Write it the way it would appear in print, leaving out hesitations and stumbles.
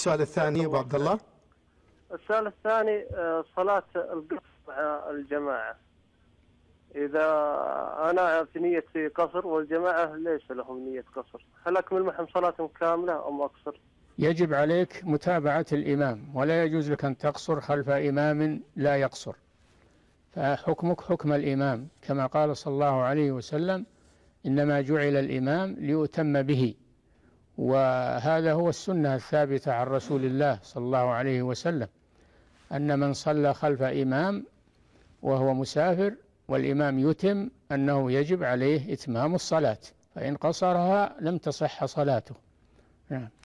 السؤال الثاني أبو عبد الله. السؤال الثاني صلاة القصر مع الجماعة، إذا أنا في نية قصر والجماعة ليس لهم نية قصر، هل أكمل معهم صلاة كاملة أم أقصر؟ يجب عليك متابعة الإمام، ولا يجوز لك أن تقصر خلف إمام لا يقصر، فحكمك حكم الإمام، كما قال صلى الله عليه وسلم: إنما جعل الإمام ليؤتم به. وهذا هو السنة الثابتة عن رسول الله صلى الله عليه وسلم، أن من صلى خلف إمام وهو مسافر والإمام يتم أنه يجب عليه إتمام الصلاة، فإن قصرها لم تصح صلاته.